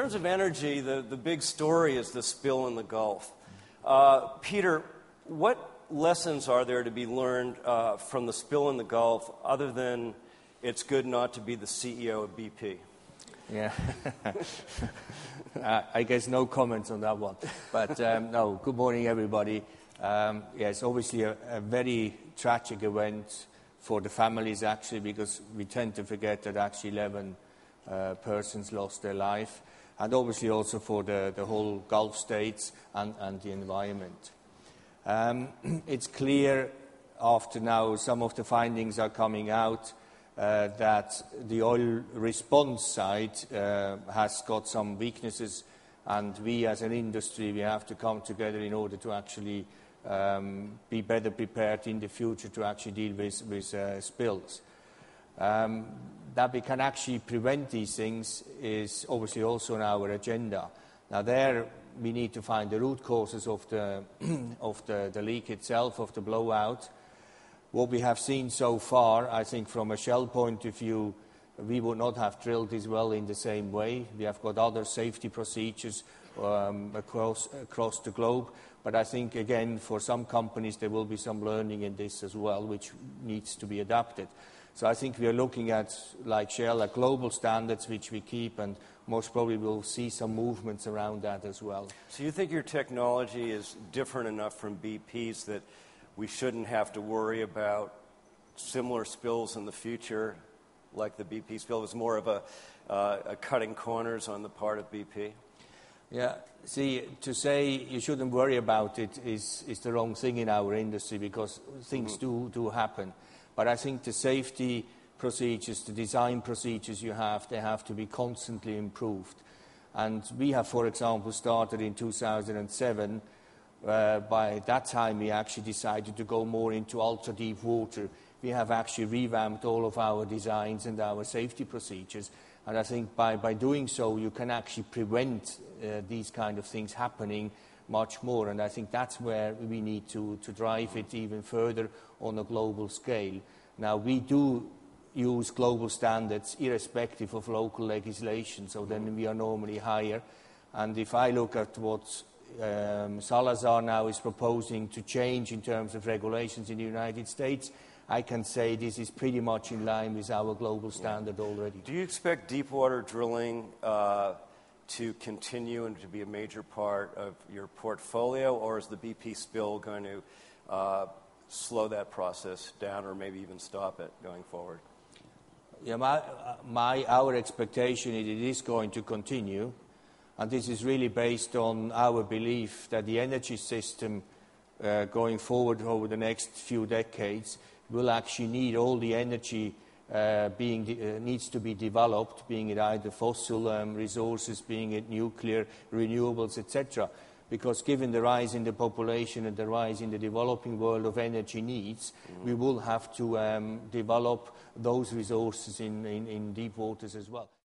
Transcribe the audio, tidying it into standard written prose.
terms of energy, the big story is the spill in the Gulf. Peter, what lessons are there to be learned from the spill in the Gulf other than it's good not to be the CEO of BP? Yeah, I guess no comments on that one. But no, good morning, everybody. Yes, obviously a very tragic event for the families, actually, because we tend to forget that actually 11 persons lost their life, and obviously also for the whole Gulf states and the environment. It's clear after now some of the findings are coming out that the oil response side has got some weaknesses, and we as an industry, we have to come together in order to actually be better prepared in the future to actually deal with spills. That we can actually prevent these things is obviously also on our agenda. Now there we need to find the root causes of the leak itself, of the blowout. What we have seen so far, I think from a Shell point of view, we would not have drilled this well in the same way. We have got other safety procedures across the globe. But I think, again, for some companies, there will be some learning in this as well, which needs to be adapted. So I think we are looking at, like Shell, at global standards, which we keep, and most probably we'll see some movements around that as well. So you think your technology is different enough from BP's that we shouldn't have to worry about similar spills in the future, like the BP spill? It was more of a cutting corners on the part of BP? Yeah, see, to say you shouldn't worry about it is the wrong thing in our industry, because things do happen. But I think the safety procedures, the design procedures you have, they have to be constantly improved. And we have, for example, started in 2007. By that time, we actually decided to go more into ultra-deep water. We have actually revamped all of our designs and our safety procedures. And I think by doing so, you can actually prevent these kind of things happening much more. And I think that's where we need to drive it even further on a global scale. Now, we do use global standards irrespective of local legislation, so then we are normally higher. And if I look at what Salazar now is proposing to change in terms of regulations in the United States, I can say this is pretty much in line with our global standard already. Do you expect deepwater drilling to continue and to be a major part of your portfolio, or is the BP spill going to slow that process down or maybe even stop it going forward? Yeah, our expectation is it is going to continue, and this is really based on our belief that the energy system going forward over the next few decades will actually need all the energy needs to be developed, being it either fossil resources, being it nuclear, renewables, etc. Because given the rise in the population and the rise in the developing world of energy needs, we will have to develop those resources in deep waters as well.